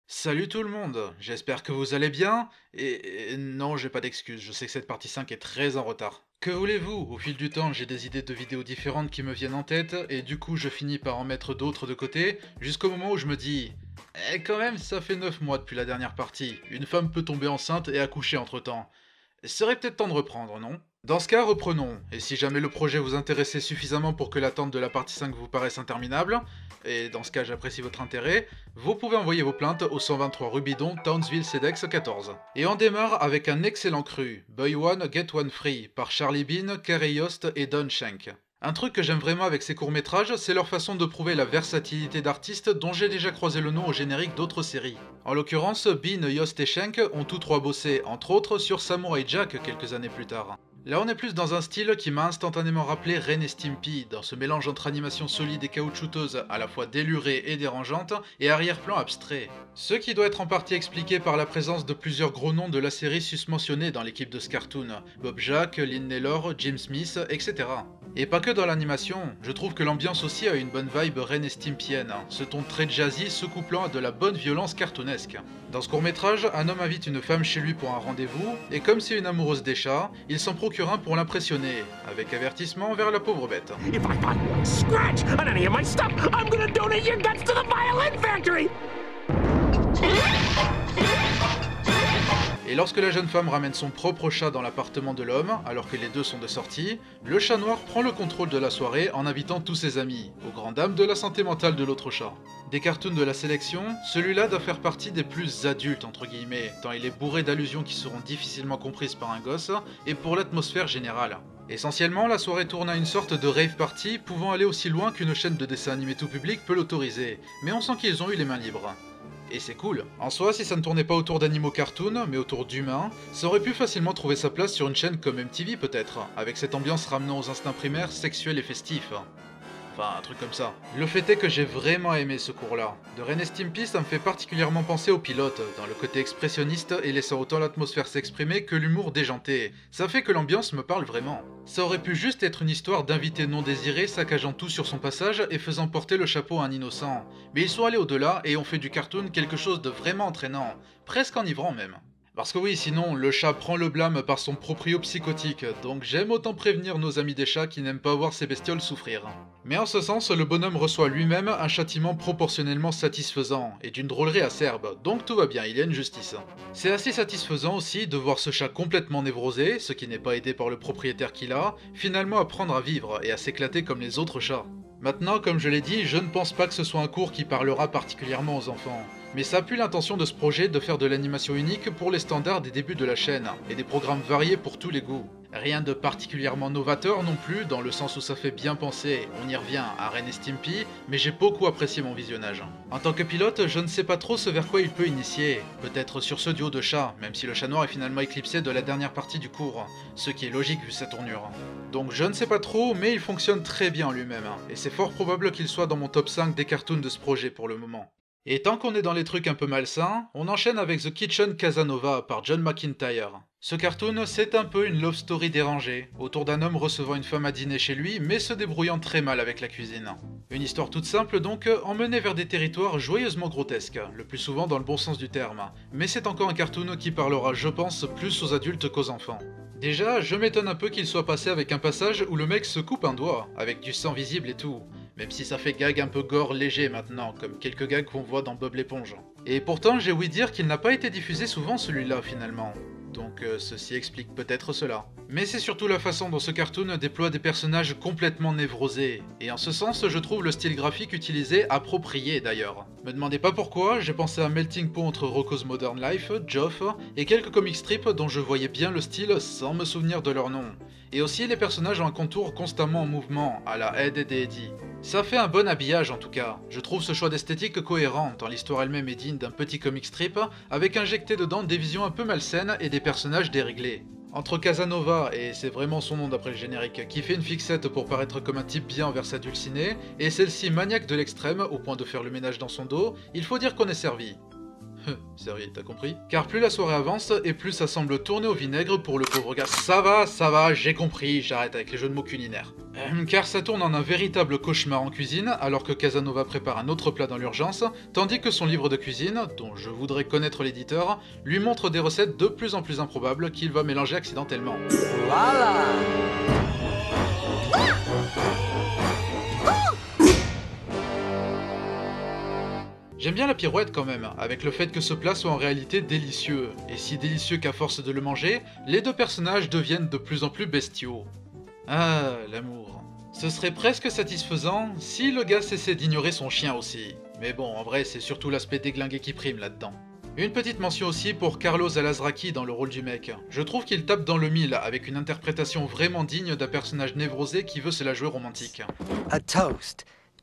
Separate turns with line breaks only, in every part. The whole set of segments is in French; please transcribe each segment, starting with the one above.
Salut tout le monde, j'espère que vous allez bien, et non, j'ai pas d'excuses, je sais que cette partie 5 est très en retard. Que voulez-vous? Au fil du temps, j'ai des idées de vidéos différentes qui me viennent en tête, et du coup je finis par en mettre d'autres de côté, jusqu'au moment où je me dis Eh quand même, ça fait 9 mois depuis la dernière partie, une femme peut tomber enceinte et accoucher entre-temps. Serait peut-être temps de reprendre, non? Dans ce cas, reprenons, et si jamais le projet vous intéressait suffisamment pour que l'attente de la partie 5 vous paraisse interminable, et dans ce cas j'apprécie votre intérêt, vous pouvez envoyer vos plaintes au 123 Rubidon, Townsville Cedex 14. Et on démarre avec un excellent cru, Buy One Get One Free, par Charlie Bean, Kerry Yost et Don Schenk. Un truc que j'aime vraiment avec ces courts-métrages, c'est leur façon de prouver la versatilité d'artistes dont j'ai déjà croisé le nom au générique d'autres séries. En l'occurrence, Bean, Yost et Schenk ont tous trois bossé, entre autres, sur Samurai Jack quelques années plus tard. Là on est plus dans un style qui m'a instantanément rappelé Ren et Stimpy, dans ce mélange entre animation solide et caoutchouteuse, à la fois délurée et dérangeante, et arrière-plan abstrait. Ce qui doit être en partie expliqué par la présence de plusieurs gros noms de la série susmentionnés dans l'équipe de ce cartoon, Bob Jack, Lynn Naylor, Jim Smith, etc. Et pas que dans l'animation, je trouve que l'ambiance aussi a une bonne vibe Ren et Stimpienne, ce ton très jazzy se couplant à de la bonne violence cartoonesque. Dans ce court-métrage, un homme invite une femme chez lui pour un rendez-vous, et comme c'est une amoureuse des chats, il s'en procure un pour l'impressionner, avec avertissement vers la pauvre bête.
If I find one scratch on any of my stuff, I'm gonna donate your guts to the violin factory!
Et lorsque la jeune femme ramène son propre chat dans l'appartement de l'homme, alors que les deux sont de sortie, le chat noir prend le contrôle de la soirée en invitant tous ses amis, aux grandes dames de la santé mentale de l'autre chat. Des cartoons de la sélection, celui-là doit faire partie des plus adultes entre guillemets, tant il est bourré d'allusions qui seront difficilement comprises par un gosse, et pour l'atmosphère générale. Essentiellement, la soirée tourne à une sorte de rave party pouvant aller aussi loin qu'une chaîne de dessins animés tout public peut l'autoriser, mais on sent qu'ils ont eu les mains libres. Et c'est cool. En soi, si ça ne tournait pas autour d'animaux cartoon, mais autour d'humains, ça aurait pu facilement trouver sa place sur une chaîne comme MTV peut-être, avec cette ambiance ramenant aux instincts primaires sexuels et festifs. Enfin, un truc comme ça. Le fait est que j'ai vraiment aimé ce cours-là. De Ren et Stimpy, ça me fait particulièrement penser au pilote, dans le côté expressionniste et laissant autant l'atmosphère s'exprimer que l'humour déjanté. Ça fait que l'ambiance me parle vraiment. Ça aurait pu juste être une histoire d'invité non désiré saccageant tout sur son passage et faisant porter le chapeau à un innocent. Mais ils sont allés au-delà et ont fait du cartoon quelque chose de vraiment entraînant, presque enivrant même. Parce que oui, sinon, le chat prend le blâme par son proprio psychotique, donc j'aime autant prévenir nos amis des chats qui n'aiment pas voir ces bestioles souffrir. Mais en ce sens, le bonhomme reçoit lui-même un châtiment proportionnellement satisfaisant, et d'une drôlerie acerbe, donc tout va bien, il y a une justice. C'est assez satisfaisant aussi de voir ce chat complètement névrosé, ce qui n'est pas aidé par le propriétaire qu'il a, finalement apprendre à vivre et à s'éclater comme les autres chats. Maintenant, comme je l'ai dit, je ne pense pas que ce soit un cours qui parlera particulièrement aux enfants. Mais ça appuie l'intention de ce projet de faire de l'animation unique pour les standards des débuts de la chaîne, et des programmes variés pour tous les goûts. Rien de particulièrement novateur non plus, dans le sens où ça fait bien penser, on y revient, à Ren et Stimpy, mais j'ai beaucoup apprécié mon visionnage. En tant que pilote, je ne sais pas trop ce vers quoi il peut initier, peut-être sur ce duo de chats, même si le chat noir est finalement éclipsé de la dernière partie du cours, ce qui est logique vu sa tournure. Donc je ne sais pas trop, mais il fonctionne très bien en lui-même, et c'est fort probable qu'il soit dans mon top 5 des cartoons de ce projet pour le moment. Et tant qu'on est dans les trucs un peu malsains, on enchaîne avec The Kitchen Casanova par John McIntyre. Ce cartoon, c'est un peu une love story dérangée, autour d'un homme recevant une femme à dîner chez lui, mais se débrouillant très mal avec la cuisine. Une histoire toute simple donc, emmenée vers des territoires joyeusement grotesques, le plus souvent dans le bon sens du terme. Mais c'est encore un cartoon qui parlera, je pense, plus aux adultes qu'aux enfants. Déjà, je m'étonne un peu qu'il soit passé avec un passage où le mec se coupe un doigt, avec du sang visible et tout. Même si ça fait gag un peu gore léger maintenant, comme quelques gags qu'on voit dans Bob l'éponge. Et pourtant, j'ai ouï dire qu'il n'a pas été diffusé souvent celui-là finalement. Donc ceci explique peut-être cela. Mais c'est surtout la façon dont ce cartoon déploie des personnages complètement névrosés. Et en ce sens, je trouve le style graphique utilisé approprié d'ailleurs. Me demandez pas pourquoi, j'ai pensé à un melting pot entre Rocko's Modern Life, Joff, et quelques comic strips dont je voyais bien le style sans me souvenir de leur nom. Et aussi les personnages ont un contour constamment en mouvement, à la Ed et Eddie. Ça fait un bon habillage en tout cas. Je trouve ce choix d'esthétique cohérent, tant l'histoire elle-même est digne d'un petit comic strip, avec injecté dedans des visions un peu malsaines et des personnages déréglés. Entre Casanova, et c'est vraiment son nom d'après le générique, qui fait une fixette pour paraître comme un type bien envers sa dulcinée, et celle-ci maniaque de l'extrême au point de faire le ménage dans son dos, il faut dire qu'on est servi. Sérieux, t'as compris? Car plus la soirée avance, et plus ça semble tourner au vinaigre pour le pauvre gars. Ça va, j'ai compris, j'arrête avec les jeux de mots culinaires. Car ça tourne en un véritable cauchemar en cuisine, alors que Casanova prépare un autre plat dans l'urgence, tandis que son livre de cuisine, dont je voudrais connaître l'éditeur, lui montre des recettes de plus en plus improbables qu'il va mélanger accidentellement.
Voilà.
J'aime bien la pirouette quand même, avec le fait que ce plat soit en réalité délicieux, et si délicieux qu'à force de le manger, les deux personnages deviennent de plus en plus bestiaux. Ah, l'amour. Ce serait presque satisfaisant si le gars cessait d'ignorer son chien aussi. Mais bon, en vrai, c'est surtout l'aspect déglingué qui prime là-dedans. Une petite mention aussi pour Carlos Alazraqui dans le rôle du mec. Je trouve qu'il tape dans le mille avec une interprétation vraiment digne d'un personnage névrosé qui veut se la jouer romantique.
A toast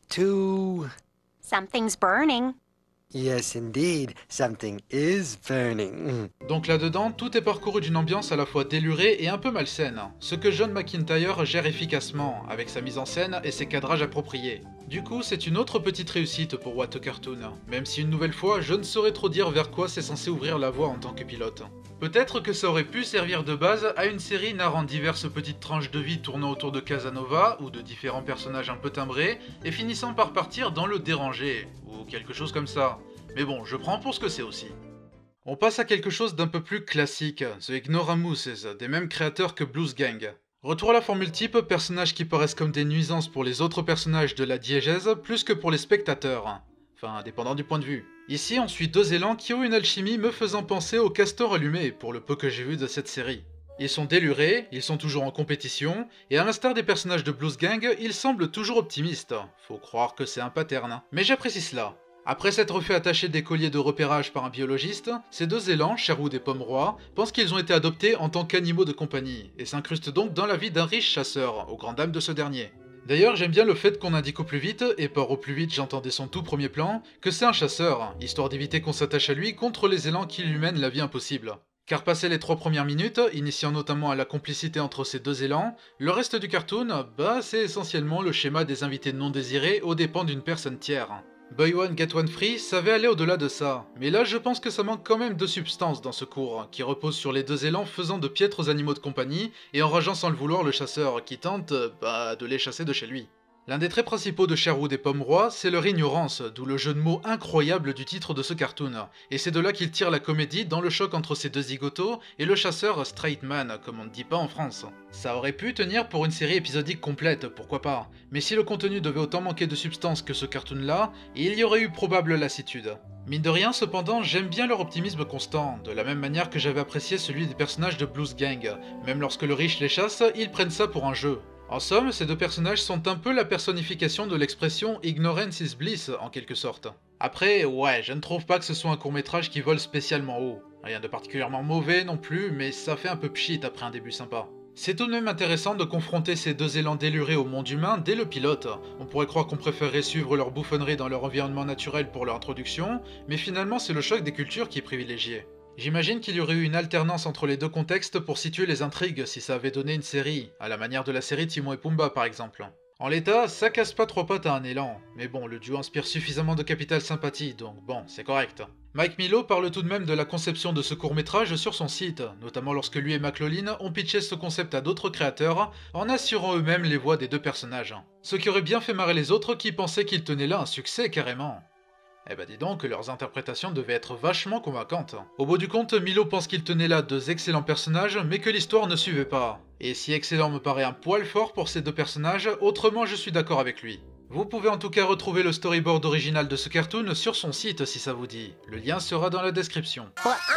to...
Something's burning.
Yes, indeed, something is burning.
Donc là-dedans, tout est parcouru d'une ambiance à la fois délurée et un peu malsaine, ce que John McIntyre gère efficacement, avec sa mise en scène et ses cadrages appropriés. Du coup, c'est une autre petite réussite pour What a Cartoon, même si une nouvelle fois, je ne saurais trop dire vers quoi c'est censé ouvrir la voie en tant que pilote. Peut-être que ça aurait pu servir de base à une série narrant diverses petites tranches de vie tournant autour de Casanova, ou de différents personnages un peu timbrés, et finissant par partir dans le dérangé, ou quelque chose comme ça. Mais bon, je prends pour ce que c'est aussi. On passe à quelque chose d'un peu plus classique, The Ignoramuses, des mêmes créateurs que Blues Gang. Retour à la formule type, personnages qui paraissent comme des nuisances pour les autres personnages de la diégèse, plus que pour les spectateurs. Enfin, dépendant du point de vue. Ici, on suit deux élans qui ont une alchimie me faisant penser au castor allumé, pour le peu que j'ai vu de cette série. Ils sont délurés, ils sont toujours en compétition, et à l'instar des personnages de Blues Gang, ils semblent toujours optimistes. Faut croire que c'est un pattern. Mais j'apprécie cela. Après s'être fait attacher des colliers de repérage par un biologiste, ces deux élans, Sherwood et Pomeroy, pensent qu'ils ont été adoptés en tant qu'animaux de compagnie, et s'incrustent donc dans la vie d'un riche chasseur, aux grandes dames de ce dernier. D'ailleurs, j'aime bien le fait qu'on indique au plus vite, et par au plus vite j'entends dès son tout premier plan, que c'est un chasseur, histoire d'éviter qu'on s'attache à lui contre les élans qui lui mènent la vie impossible. Car passé les 3 premières minutes, initiant notamment à la complicité entre ces deux élans, le reste du cartoon, c'est essentiellement le schéma des invités non désirés aux dépens d'une personne tiers. Buy One Get One Free savait aller au-delà de ça, mais là je pense que ça manque quand même de substance dans ce cours, qui repose sur les deux élans faisant de piètres animaux de compagnie et enrageant sans le vouloir le chasseur qui tente, de les chasser de chez lui. L'un des traits principaux de Sherwood et Pomeroy, c'est leur ignorance, d'où le jeu de mots incroyable du titre de ce cartoon, et c'est de là qu'il tire la comédie dans le choc entre ces deux zigotos et le chasseur straight man, comme on ne dit pas en France. Ça aurait pu tenir pour une série épisodique complète, pourquoi pas, mais si le contenu devait autant manquer de substance que ce cartoon-là, il y aurait eu probable lassitude. Mine de rien, cependant, j'aime bien leur optimisme constant, de la même manière que j'avais apprécié celui des personnages de Blues Gang. Même lorsque le riche les chasse, ils prennent ça pour un jeu. En somme, ces deux personnages sont un peu la personnification de l'expression « ignorance is bliss » en quelque sorte. Après, ouais, je ne trouve pas que ce soit un court-métrage qui vole spécialement haut. Rien de particulièrement mauvais non plus, mais ça fait un peu pchit après un début sympa. C'est tout de même intéressant de confronter ces deux élans délurés au monde humain dès le pilote. On pourrait croire qu'on préférerait suivre leur bouffonnerie dans leur environnement naturel pour leur introduction, mais finalement c'est le choc des cultures qui est privilégié. J'imagine qu'il y aurait eu une alternance entre les deux contextes pour situer les intrigues si ça avait donné une série, à la manière de la série Timon et Pumba par exemple. En l'état, ça casse pas 3 pattes à un élan, mais bon, le duo inspire suffisamment de capital sympathie, donc bon, c'est correct. Mike Milo parle tout de même de la conception de ce court-métrage sur son site, notamment lorsque lui et McLaughlin ont pitché ce concept à d'autres créateurs, en assurant eux-mêmes les voix des deux personnages. Ce qui aurait bien fait marrer les autres qui pensaient qu'il tenait là un succès carrément. Eh bah dis donc que leurs interprétations devaient être vachement convaincantes. Au bout du compte, Milo pense qu'il tenait là 2 excellents personnages, mais que l'histoire ne suivait pas. Et si excellent me paraît un poil fort pour ces deux personnages, autrement je suis d'accord avec lui. Vous pouvez en tout cas retrouver le storyboard original de ce cartoon sur son site si ça vous dit. Le lien sera dans la description.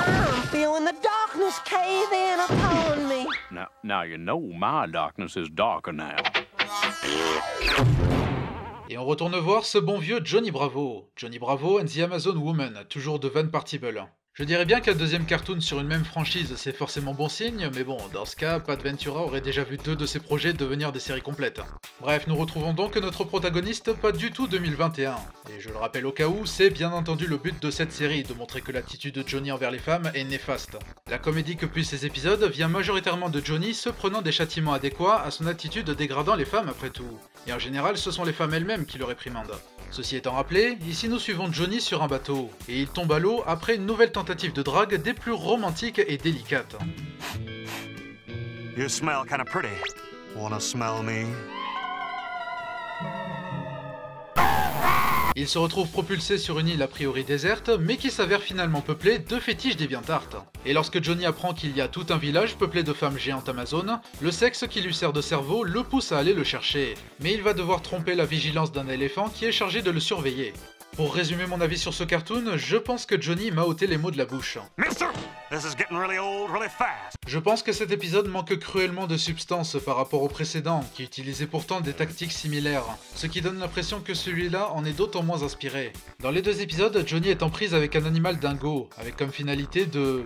Now you know my darkness is darker now.
Et on retourne voir ce bon vieux Johnny Bravo. Johnny Bravo and the Amazon Woman, toujours de Van Partible. Je dirais bien qu'un deuxième cartoon sur une même franchise c'est forcément bon signe, mais bon, dans ce cas, Pat Ventura aurait déjà vu 2 de ses projets devenir des séries complètes. Bref, nous retrouvons donc notre protagoniste pas du tout 2021. Et je le rappelle au cas où, c'est bien entendu le but de cette série, de montrer que l'attitude de Johnny envers les femmes est néfaste. La comédie que puissent ces épisodes vient majoritairement de Johnny se prenant des châtiments adéquats à son attitude dégradant les femmes après tout. Et en général, ce sont les femmes elles-mêmes qui le réprimandent. Ceci étant rappelé, ici nous suivons Johnny sur un bateau, et il tombe à l'eau après une nouvelle tentative de drague des plus romantiques et délicates.
You smell kinda pretty. Wanna smell me?
Il se retrouve propulsé sur une île a priori déserte, mais qui s'avère finalement peuplée de fétiches déviantartes. Et lorsque Johnny apprend qu'il y a tout un village peuplé de femmes géantes amazones, le sexe qui lui sert de cerveau le pousse à aller le chercher. Mais il va devoir tromper la vigilance d'un éléphant qui est chargé de le surveiller. Pour résumer mon avis sur ce cartoon, je pense que Johnny m'a ôté les mots de la bouche.
Mister! This is getting really old really fast.
Je pense que cet épisode manque cruellement de substance par rapport au précédent, qui utilisait pourtant des tactiques similaires, ce qui donne l'impression que celui-là en est d'autant moins inspiré. Dans les deux épisodes, Johnny est en prise avec un animal dingo, avec comme finalité de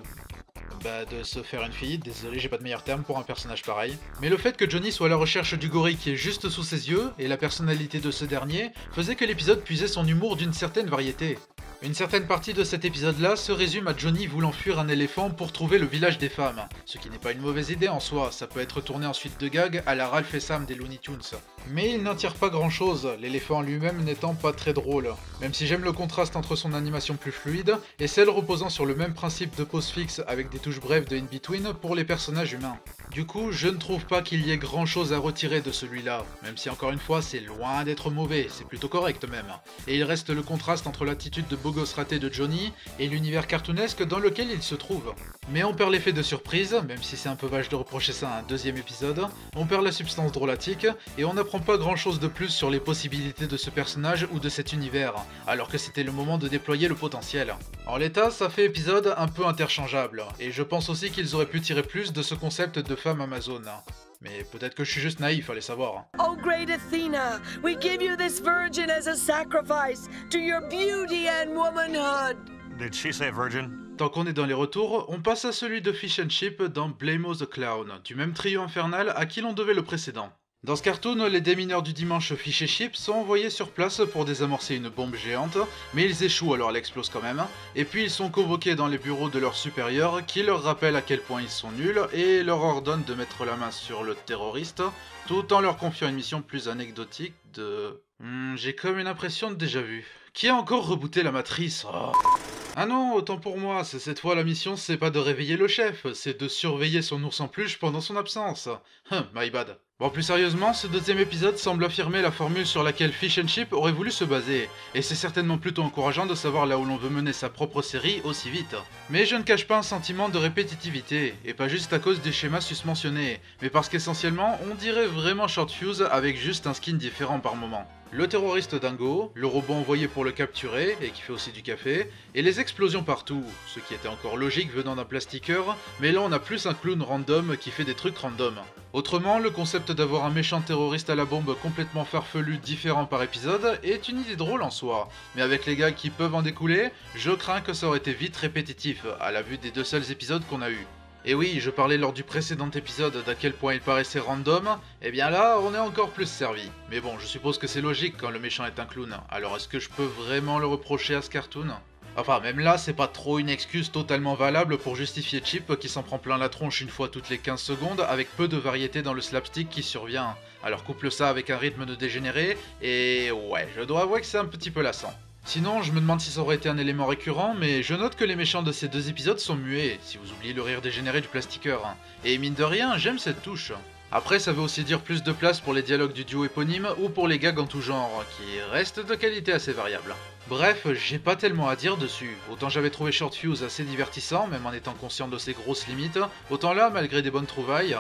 se faire une fille. Désolé, j'ai pas de meilleur terme pour un personnage pareil. Mais le fait que Johnny soit à la recherche du gorille qui est juste sous ses yeux, et la personnalité de ce dernier, faisait que l'épisode puisait son humour d'une certaine variété. Une certaine partie de cet épisode-là se résume à Johnny voulant fuir un éléphant pour trouver le village des femmes. Ce qui n'est pas une mauvaise idée en soi, ça peut être tourné ensuite de gags à la Ralph et Sam des Looney Tunes. Mais il n'en tire pas grand-chose, l'éléphant lui-même n'étant pas très drôle. Même si j'aime le contraste entre son animation plus fluide et celle reposant sur le même principe de pause fixe avec des touches brèves de in-between pour les personnages humains. Du coup, je ne trouve pas qu'il y ait grand-chose à retirer de celui-là, même si encore une fois c'est loin d'être mauvais, c'est plutôt correct même. Et il reste le contraste entre l'attitude de beau gosse raté de Johnny et l'univers cartoonesque dans lequel il se trouve. Mais on perd l'effet de surprise, même si c'est un peu vache de reprocher ça à un deuxième épisode, on perd la substance drôlatique, et on n'apprend pas grand-chose de plus sur les possibilités de ce personnage ou de cet univers, alors que c'était le moment de déployer le potentiel. En l'état, ça fait épisode un peu interchangeable, et je pense aussi qu'ils auraient pu tirer plus de ce concept de femme amazone. Mais peut-être que je suis juste naïf, allez savoir.
Oh great Athena, we give you this virgin as a sacrifice to your beauty and womanhood.
Did she say virgin?
Tant qu'on est dans les retours, on passe à celui de Fish and Chip dans Blamo the Clown, du même trio infernal à qui l'on devait le précédent. Dans ce cartoon, les démineurs du dimanche Fish et Chip sont envoyés sur place pour désamorcer une bombe géante, mais ils échouent alors elle explose quand même, et puis ils sont convoqués dans les bureaux de leurs supérieurs qui leur rappellent à quel point ils sont nuls et leur ordonnent de mettre la main sur le terroriste, tout en leur confiant une mission plus anecdotique de... j'ai comme une impression de déjà-vu. Qui a encore rebooté la matrice? Oh. Ah non, autant pour moi, cette fois la mission c'est pas de réveiller le chef, c'est de surveiller son ours en peluche pendant son absence. My bad. Bon, plus sérieusement, ce deuxième épisode semble affirmer la formule sur laquelle Fish and Chip aurait voulu se baser, et c'est certainement plutôt encourageant de savoir là où l'on veut mener sa propre série aussi vite. Mais je ne cache pas un sentiment de répétitivité, et pas juste à cause des schémas susmentionnés, mais parce qu'essentiellement, on dirait vraiment Short Fuse avec juste un skin différent par moment. Le terroriste dingo, le robot envoyé pour le capturer, et qui fait aussi du café, et les explosions partout, ce qui était encore logique venant d'un plastiqueur, mais là on a plus un clown random qui fait des trucs random. Autrement, le concept d'avoir un méchant terroriste à la bombe complètement farfelu différent par épisode est une idée drôle en soi, mais avec les gags qui peuvent en découler, je crains que ça aurait été vite répétitif, à la vue des deux seuls épisodes qu'on a eu. Et oui, je parlais lors du précédent épisode d'à quel point il paraissait random, et bien là, on est encore plus servi. Mais bon, je suppose que c'est logique quand le méchant est un clown, alors est-ce que je peux vraiment le reprocher à ce cartoon ? Enfin, même là, c'est pas trop une excuse totalement valable pour justifier Chip qui s'en prend plein la tronche une fois toutes les 15 secondes avec peu de variété dans le slapstick qui survient. Alors couple ça avec un rythme de dégénéré, et ouais, je dois avouer que c'est un petit peu lassant. Sinon, je me demande si ça aurait été un élément récurrent, mais je note que les méchants de ces deux épisodes sont muets, si vous oubliez le rire dégénéré du plastiqueur. Et mine de rien, j'aime cette touche. Après, ça veut aussi dire plus de place pour les dialogues du duo éponyme ou pour les gags en tout genre, qui restent de qualité assez variable. Bref, j'ai pas tellement à dire dessus. Autant j'avais trouvé Short Fuse assez divertissant, même en étant conscient de ses grosses limites, autant là, malgré des bonnes trouvailles...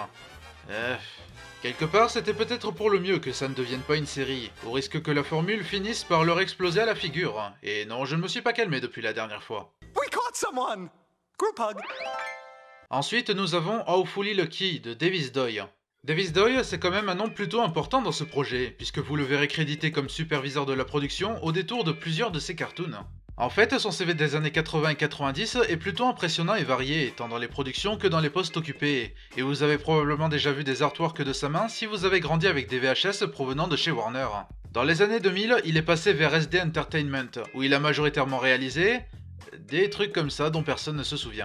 Quelque part, c'était peut-être pour le mieux que ça ne devienne pas une série, au risque que la formule finisse par leur exploser à la figure. Et non, je ne me suis pas calmé depuis la dernière fois.
We caught someone! Group hug!
Ensuite, nous avons Awfully Lucky de Davis Doy. Davis Doy, c'est quand même un nom plutôt important dans ce projet, puisque vous le verrez crédité comme superviseur de la production au détour de plusieurs de ses cartoons. En fait, son CV des années 80 et 90 est plutôt impressionnant et varié, tant dans les productions que dans les postes occupés, et vous avez probablement déjà vu des artworks de sa main si vous avez grandi avec des VHS provenant de chez Warner. Dans les années 2000, il est passé vers SD Entertainment, où il a majoritairement réalisé... des trucs comme ça dont personne ne se souvient.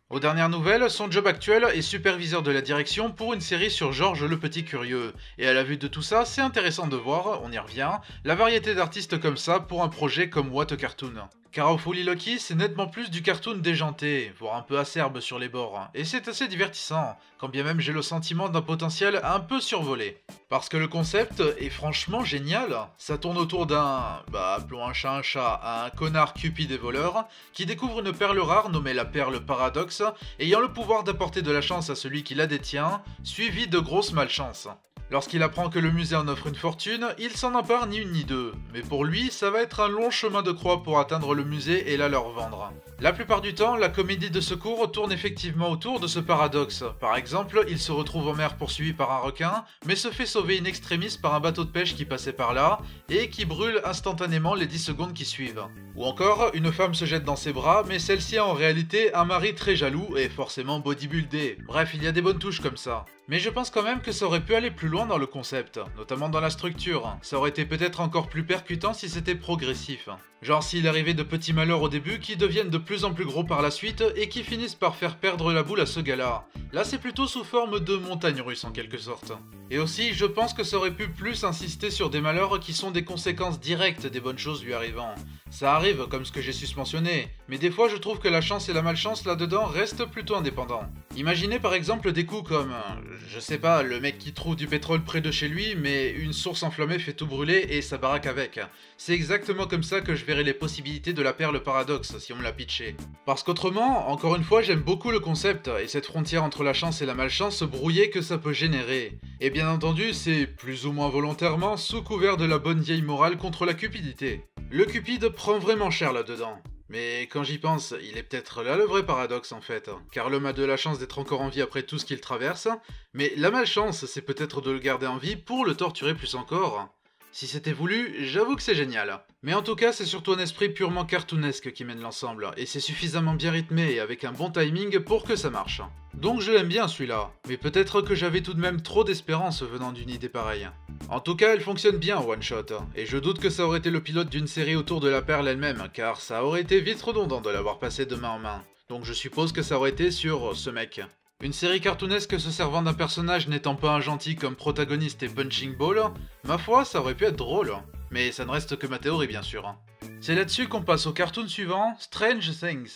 Aux dernières nouvelles, son job actuel est superviseur de la direction pour une série sur Georges le Petit Curieux. Et à la vue de tout ça, c'est intéressant de voir, on y revient, la variété d'artistes comme ça pour un projet comme What a Cartoon. Car au Fully Lucky, c'est nettement plus du cartoon déjanté, voire un peu acerbe sur les bords, et c'est assez divertissant, quand bien même j'ai le sentiment d'un potentiel un peu survolé. Parce que le concept est franchement génial, ça tourne autour d'un, appelons un chat, un connard cupide et voleur, qui découvre une perle rare nommée la perle paradoxe, ayant le pouvoir d'apporter de la chance à celui qui la détient, suivi de grosses malchances. Lorsqu'il apprend que le musée en offre une fortune, il s'en empare ni une ni deux, mais pour lui, ça va être un long chemin de croix pour atteindre le musée et la leur vendre. La plupart du temps, la comédie de secours tourne effectivement autour de ce paradoxe. Par exemple, il se retrouve en mer poursuivi par un requin, mais se fait sauver in extremis par un bateau de pêche qui passait par là, et qui brûle instantanément les 10 secondes qui suivent. Ou encore, une femme se jette dans ses bras, mais celle-ci a en réalité un mari très jaloux et forcément bodybuildé. Bref, il y a des bonnes touches comme ça. Mais je pense quand même que ça aurait pu aller plus loin dans le concept, notamment dans la structure. Ça aurait été peut-être encore plus percutant si c'était progressif. Genre s'il arrivait de petits malheurs au début qui deviennent de plus en plus gros par la suite et qui finissent par faire perdre la boule à ce gars-là. Là c'est plutôt sous forme de montagne russe en quelque sorte. Et aussi je pense que ça aurait pu plus insister sur des malheurs qui sont des conséquences directes des bonnes choses lui arrivant. Ça arrive comme ce que j'ai susmentionné, mais des fois je trouve que la chance et la malchance là-dedans restent plutôt indépendants. Imaginez par exemple des coups comme, je sais pas, le mec qui trouve du pétrole près de chez lui, mais une source enflammée fait tout brûler et sa baraque avec. C'est exactement comme ça que je verrais les possibilités de la perle paradoxe si on me l'a pitché. Parce qu'autrement, encore une fois, j'aime beaucoup le concept et cette frontière entre la chance et la malchance brouillée que ça peut générer. Et bien entendu, c'est plus ou moins volontairement sous couvert de la bonne vieille morale contre la cupidité. Le cupide prend vraiment cher là-dedans. Mais quand j'y pense, il est peut-être là le vrai paradoxe en fait, car l'homme a de la chance d'être encore en vie après tout ce qu'il traverse, mais la malchance c'est peut-être de le garder en vie pour le torturer plus encore. Si c'était voulu, j'avoue que c'est génial. Mais en tout cas, c'est surtout un esprit purement cartoonesque qui mène l'ensemble, et c'est suffisamment bien rythmé et avec un bon timing pour que ça marche. Donc je l'aime bien celui-là, mais peut-être que j'avais tout de même trop d'espérance venant d'une idée pareille. En tout cas, elle fonctionne bien en one shot, et je doute que ça aurait été le pilote d'une série autour de la perle elle-même, car ça aurait été vite redondant de l'avoir passé de main en main. Donc je suppose que ça aurait été sur ce mec. Une série cartoonesque se servant d'un personnage n'étant pas un gentil comme protagoniste et punching ball, ma foi, ça aurait pu être drôle. Mais ça ne reste que ma théorie bien sûr. C'est là-dessus qu'on passe au cartoon suivant, Strange Things.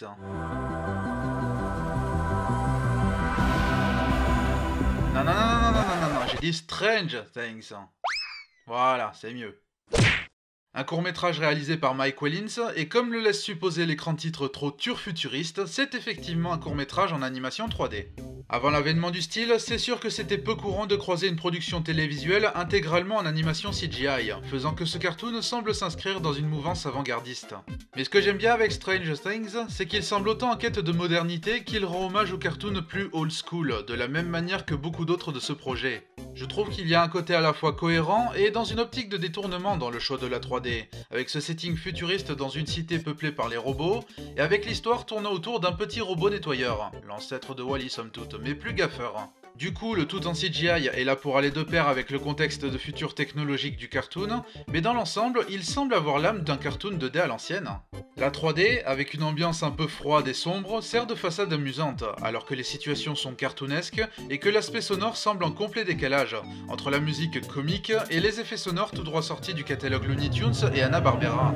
Non, j'ai dit Strange Things. Voilà, c'est mieux. Un court-métrage réalisé par Mike Wellins, et comme le laisse supposer l'écran titre trop turfuturiste, c'est effectivement un court-métrage en animation 3D. Avant l'avènement du style, c'est sûr que c'était peu courant de croiser une production télévisuelle intégralement en animation CGI, faisant que ce cartoon semble s'inscrire dans une mouvance avant-gardiste. Mais ce que j'aime bien avec Strange Things, c'est qu'il semble autant en quête de modernité qu'il rend hommage au cartoon plus old school, de la même manière que beaucoup d'autres de ce projet. Je trouve qu'il y a un côté à la fois cohérent et dans une optique de détournement dans le choix de la 3D, avec ce setting futuriste dans une cité peuplée par les robots, et avec l'histoire tournant autour d'un petit robot nettoyeur, l'ancêtre de Wall-E somme toute, mais plus gaffeur. Du coup, le tout en CGI est là pour aller de pair avec le contexte de futur technologique du cartoon, mais dans l'ensemble, il semble avoir l'âme d'un cartoon 2D à l'ancienne. La 3D, avec une ambiance un peu froide et sombre, sert de façade amusante, alors que les situations sont cartoonesques et que l'aspect sonore semble en complet décalage, entre la musique comique et les effets sonores tout droit sortis du catalogue Looney Tunes et Hanna-Barbera.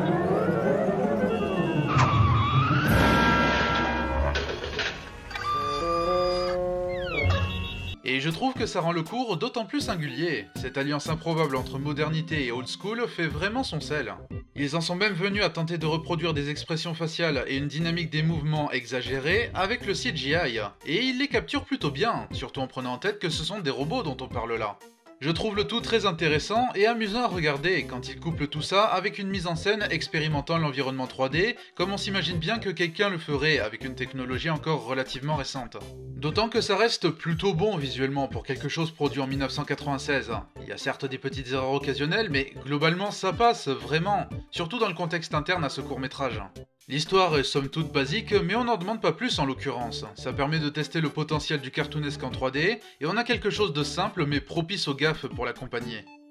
Et je trouve que ça rend le cours d'autant plus singulier. Cette alliance improbable entre modernité et old school fait vraiment son sel. Ils en sont même venus à tenter de reproduire des expressions faciales et une dynamique des mouvements exagérés avec le CGI. Et ils les capturent plutôt bien, surtout en prenant en tête que ce sont des robots dont on parle là. Je trouve le tout très intéressant et amusant à regarder quand il couple tout ça avec une mise en scène expérimentant l'environnement 3D, comme on s'imagine bien que quelqu'un le ferait avec une technologie encore relativement récente. D'autant que ça reste plutôt bon visuellement pour quelque chose produit en 1996. Il y a certes des petites erreurs occasionnelles, mais globalement ça passe vraiment, surtout dans le contexte interne à ce court-métrage. L'histoire est somme toute basique, mais on n'en demande pas plus en l'occurrence. Ça permet de tester le potentiel du cartoonesque en 3D, et on a quelque chose de simple mais propice aux gaffes pour l'accompagner.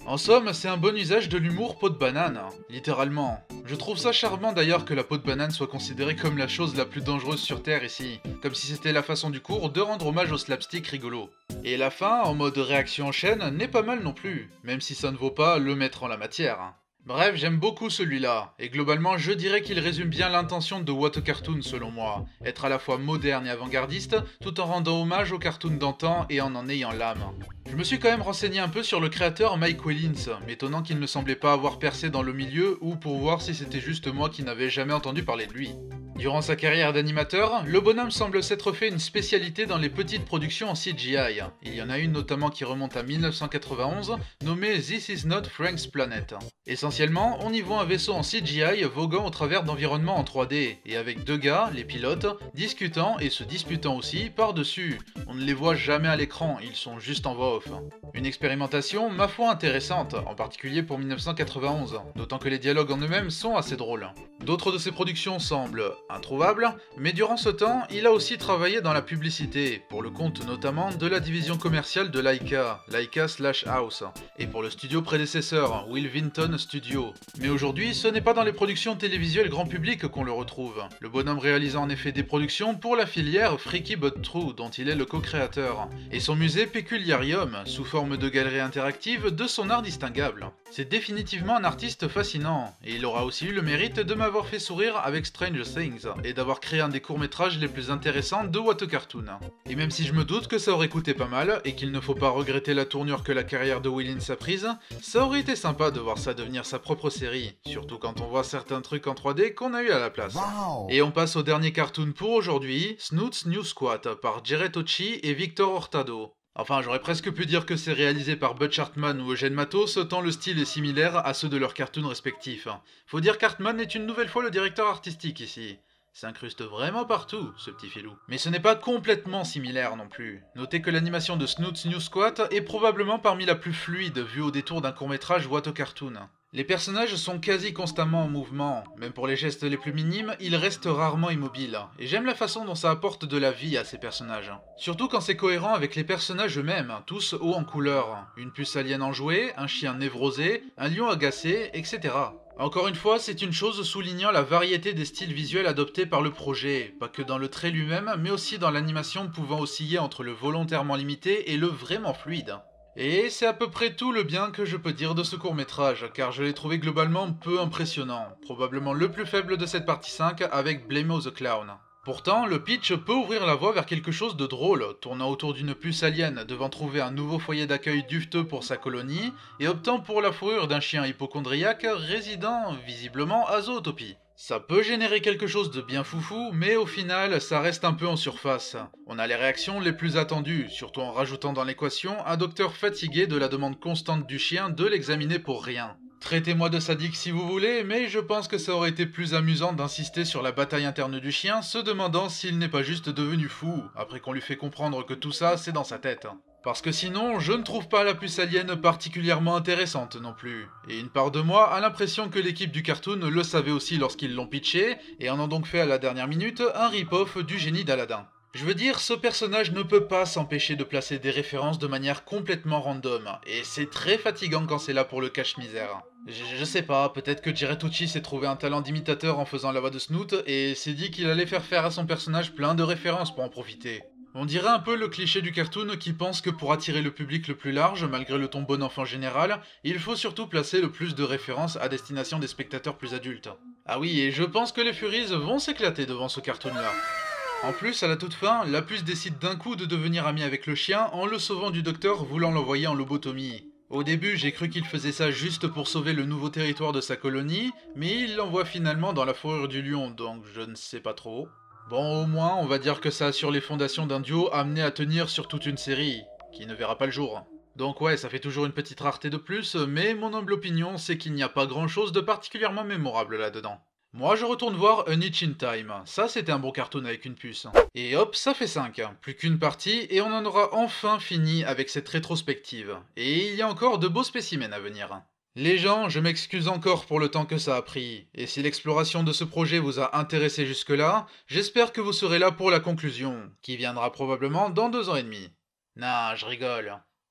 En somme, c'est un bon usage de l'humour peau de banane, littéralement. Je trouve ça charmant d'ailleurs que la peau de banane soit considérée comme la chose la plus dangereuse sur Terre ici, comme si c'était la façon du cours de rendre hommage au slapstick rigolo. Et la fin, en mode réaction en chaîne, n'est pas mal non plus, même si ça ne vaut pas le mettre en la matière. Bref, j'aime beaucoup celui-là, et globalement je dirais qu'il résume bien l'intention de What a Cartoon selon moi, être à la fois moderne et avant-gardiste, tout en rendant hommage aux cartoons d'antan et en ayant l'âme. Je me suis quand même renseigné un peu sur le créateur Mike Wellins, m'étonnant qu'il ne semblait pas avoir percé dans le milieu, ou pour voir si c'était juste moi qui n'avais jamais entendu parler de lui. Durant sa carrière d'animateur, le bonhomme semble s'être fait une spécialité dans les petites productions en CGI. Il y en a une notamment qui remonte à 1991, nommée This Is Not Frank's Planet. Essentiellement, on y voit un vaisseau en CGI voguant au travers d'environnements en 3D, et avec deux gars, les pilotes, discutant et se disputant aussi par-dessus. On ne les voit jamais à l'écran, ils sont juste en voix off. Une expérimentation, ma foi, intéressante, en particulier pour 1991, d'autant que les dialogues en eux-mêmes sont assez drôles. D'autres de ses productions semblent introuvable, mais durant ce temps, il a aussi travaillé dans la publicité, pour le compte notamment de la division commerciale de Laika, Laika/House, et pour le studio prédécesseur, Will Vinton Studio. Mais aujourd'hui, ce n'est pas dans les productions télévisuelles grand public qu'on le retrouve, le bonhomme réalisant en effet des productions pour la filière Freaky But True, dont il est le co-créateur, et son musée Peculiarium, sous forme de galerie interactive de son art distinguable. C'est définitivement un artiste fascinant, et il aura aussi eu le mérite de m'avoir fait sourire avec Stranger Things, et d'avoir créé un des courts-métrages les plus intéressants de What a Cartoon. Et même si je me doute que ça aurait coûté pas mal, et qu'il ne faut pas regretter la tournure que la carrière de Wellins a prise, ça aurait été sympa de voir ça devenir sa propre série, surtout quand on voit certains trucs en 3D qu'on a eu à la place. Wow. Et on passe au dernier cartoon pour aujourd'hui, Snoot's New Squat, par Jared Ochi et Victor Hurtado. Enfin, j'aurais presque pu dire que c'est réalisé par Butch Hartman ou Eugène Matos, tant le style est similaire à ceux de leurs cartoons respectifs. Faut dire qu'Hartman est une nouvelle fois le directeur artistique ici. S'incruste vraiment partout, ce petit filou. Mais ce n'est pas complètement similaire non plus. Notez que l'animation de Snoot's New Squat est probablement parmi la plus fluide vue au détour d'un court-métrage What a Cartoon. Les personnages sont quasi constamment en mouvement, même pour les gestes les plus minimes, ils restent rarement immobiles, et j'aime la façon dont ça apporte de la vie à ces personnages. Surtout quand c'est cohérent avec les personnages eux-mêmes, tous hauts en couleur, une puce alien enjouée, un chien névrosé, un lion agacé, etc. Encore une fois, c'est une chose soulignant la variété des styles visuels adoptés par le projet, pas que dans le trait lui-même, mais aussi dans l'animation pouvant osciller entre le volontairement limité et le vraiment fluide. Et c'est à peu près tout le bien que je peux dire de ce court-métrage, car je l'ai trouvé globalement peu impressionnant, probablement le plus faible de cette partie 5 avec Blamo the Clown. Pourtant, le pitch peut ouvrir la voie vers quelque chose de drôle, tournant autour d'une puce alien devant trouver un nouveau foyer d'accueil dufteux pour sa colonie, et optant pour la fourrure d'un chien hypocondriaque résidant visiblement à Zootopie. Ça peut générer quelque chose de bien foufou, mais au final, ça reste un peu en surface. On a les réactions les plus attendues, surtout en rajoutant dans l'équation un docteur fatigué de la demande constante du chien de l'examiner pour rien. Traitez-moi de sadique si vous voulez, mais je pense que ça aurait été plus amusant d'insister sur la bataille interne du chien, se demandant s'il n'est pas juste devenu fou, après qu'on lui fait comprendre que tout ça, c'est dans sa tête. Parce que sinon, je ne trouve pas la puce alien particulièrement intéressante non plus. Et une part de moi a l'impression que l'équipe du cartoon le savait aussi lorsqu'ils l'ont pitché, et en ont donc fait à la dernière minute un rip-off du génie d'Aladin. Je veux dire, ce personnage ne peut pas s'empêcher de placer des références de manière complètement random, et c'est très fatigant quand c'est là pour le cache-misère. Je sais pas, peut-être que Jared Ochi s'est trouvé un talent d'imitateur en faisant la voix de Snoot, et s'est dit qu'il allait faire à son personnage plein de références pour en profiter. On dirait un peu le cliché du cartoon qui pense que pour attirer le public le plus large, malgré le ton bon enfant général, il faut surtout placer le plus de références à destination des spectateurs plus adultes. Ah oui, et je pense que les Furies vont s'éclater devant ce cartoon-là. En plus, à la toute fin, la puce décide d'un coup de devenir amie avec le chien en le sauvant du docteur voulant l'envoyer en lobotomie. Au début, j'ai cru qu'il faisait ça juste pour sauver le nouveau territoire de sa colonie, mais il l'envoie finalement dans la fourrure du lion, donc je ne sais pas trop. Bon, au moins, on va dire que ça assure les fondations d'un duo amené à tenir sur toute une série, qui ne verra pas le jour. Donc ouais, ça fait toujours une petite rareté de plus, mais mon humble opinion, c'est qu'il n'y a pas grand chose de particulièrement mémorable là-dedans. Moi je retourne voir An Itch in Time, ça c'était un bon cartoon avec une puce. Et hop, ça fait 5, plus qu'une partie et on en aura enfin fini avec cette rétrospective. Et il y a encore de beaux spécimens à venir. Les gens, je m'excuse encore pour le temps que ça a pris, et si l'exploration de ce projet vous a intéressé jusque-là, j'espère que vous serez là pour la conclusion, qui viendra probablement dans 2 ans et demi. Non, je rigole.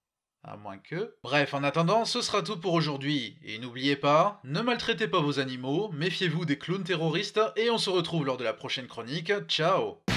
À moins que... Bref, en attendant, ce sera tout pour aujourd'hui. Et n'oubliez pas, ne maltraitez pas vos animaux, méfiez-vous des clowns terroristes, et on se retrouve lors de la prochaine chronique. Ciao!